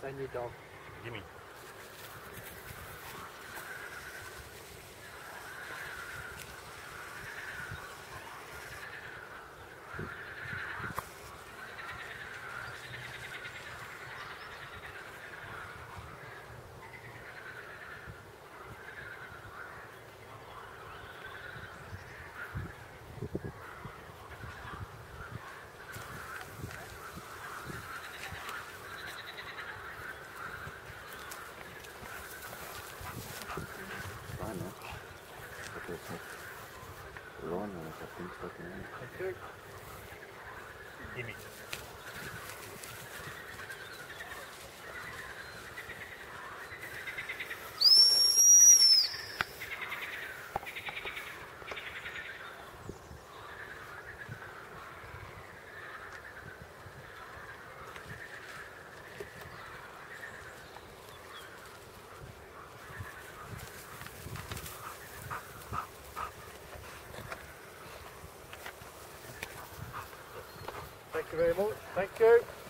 and your dog. Gimme. Fine, ne? Ich hab jetzt nicht verloren, aber ich hab Dienstag gewonnen. Okay. Gimme. Thank you very much. Thank you.